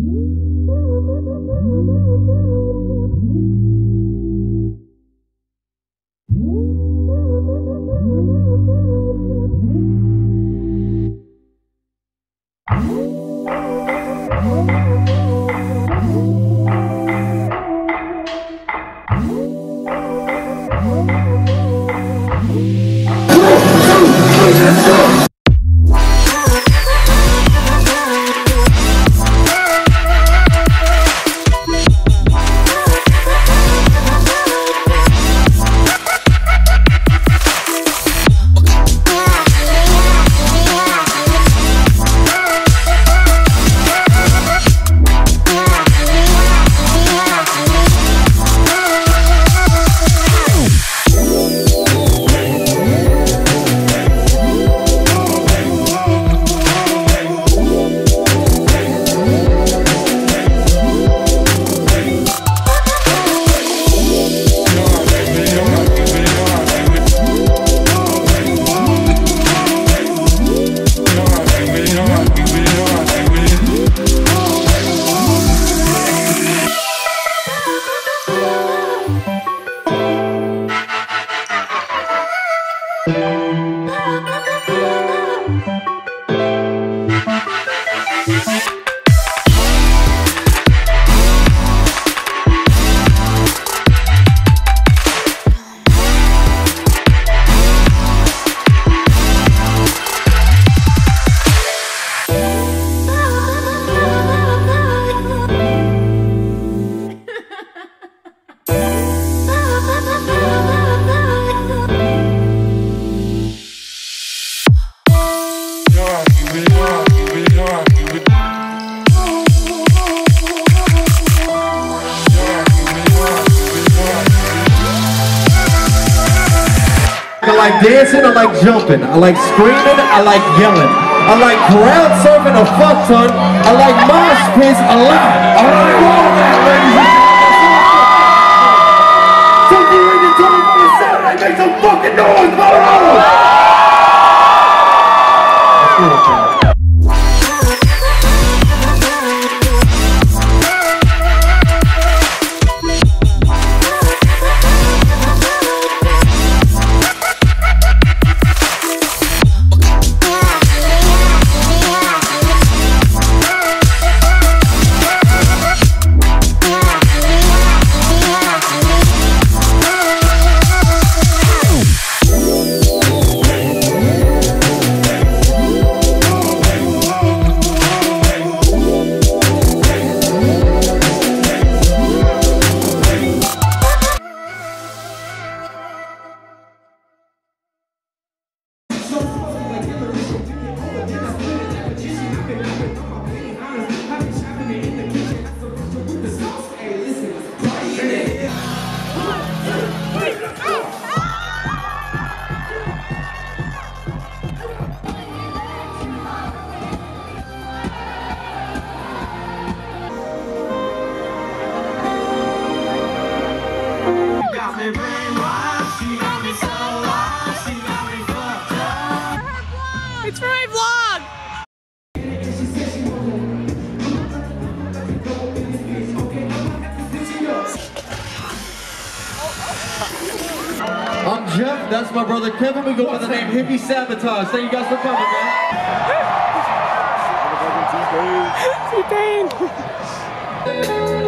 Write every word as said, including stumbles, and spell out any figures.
I like dancing, I like jumping, I like screaming, I like yelling. I like crowd surfing a fuck ton, I like mosh pits a lot. I like all that, ladies and gentlemen. So get ready to tell me on the Saturday, make some fucking noise, Bonnaroo! Let's do it, man. It's for my vlog! I'm Jeff, that's my brother Kevin. We go by the name Hippie Sabotage. Thank you guys for coming, man. T-Pain!